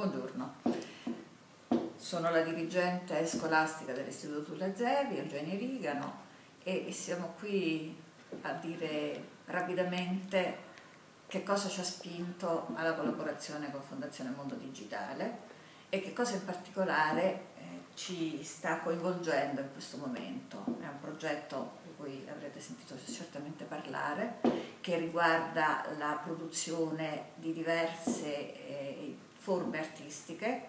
Buongiorno, sono la dirigente scolastica dell'Istituto Tulla Zevi, Eugenia Rigano, e siamo qui a dire rapidamente che cosa ci ha spinto alla collaborazione con Fondazione Mondo Digitale e che cosa in particolare ci sta coinvolgendo in questo momento. È un progetto di cui avrete sentito certamente parlare, che riguarda la produzione di diverse forme artistiche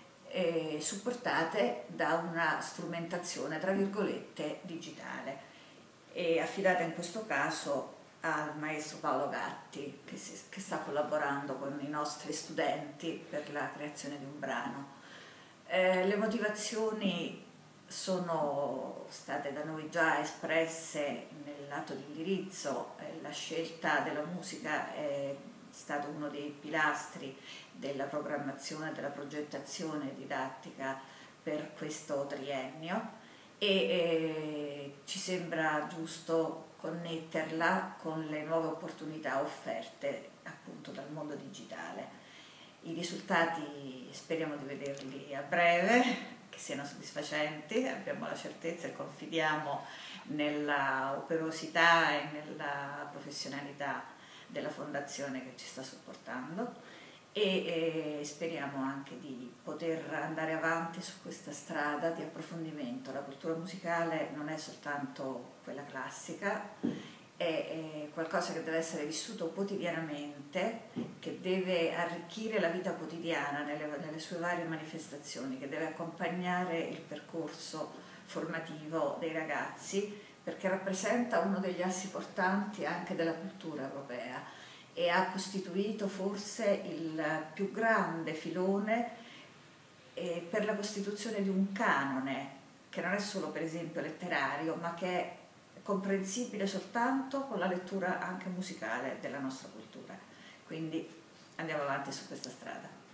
supportate da una strumentazione, tra virgolette, digitale, e affidata in questo caso al maestro Paolo Gatti, che sta collaborando con i nostri studenti per la creazione di un brano. Le motivazioni sono state da noi già espresse nell'atto di indirizzo. La scelta della musica è stato uno dei pilastri della programmazione, della progettazione didattica per questo triennio e ci sembra giusto connetterla con le nuove opportunità offerte appunto dal mondo digitale. I risultati speriamo di vederli a breve, che siano soddisfacenti, abbiamo la certezza e confidiamo nella operosità e nella professionalità della fondazione che ci sta supportando e speriamo anche di poter andare avanti su questa strada di approfondimento. La cultura musicale non è soltanto quella classica, è qualcosa che deve essere vissuto quotidianamente, che deve arricchire la vita quotidiana nelle sue varie manifestazioni, che deve accompagnare il percorso formativo dei ragazzi, perché rappresenta uno degli assi portanti anche della cultura europea e ha costituito forse il più grande filone per la costituzione di un canone, che non è solo per esempio letterario, ma che è comprensibile soltanto con la lettura anche musicale della nostra cultura. Quindi andiamo avanti su questa strada.